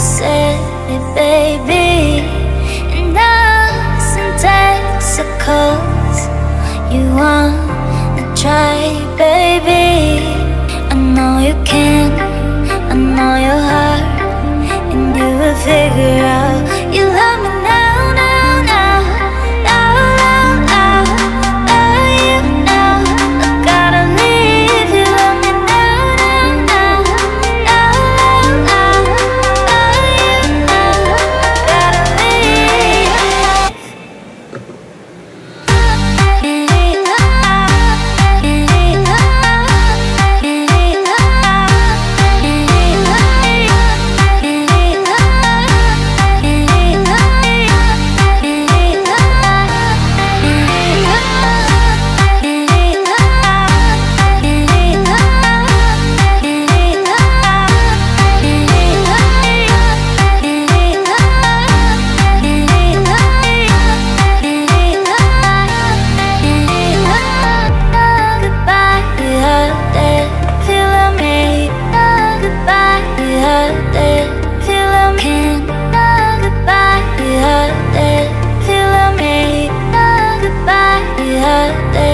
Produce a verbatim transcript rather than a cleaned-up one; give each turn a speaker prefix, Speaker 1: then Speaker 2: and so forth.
Speaker 1: said it, baby. And nothing takes a cause. You wanna try, baby. I know you can, I know your heart, and you will figure out. You love me now, now, now, now, now, now. Love you now, I gotta leave. You love me now, now, now, now, now, now. Love you now, gotta leave. Goodbye, you heard it.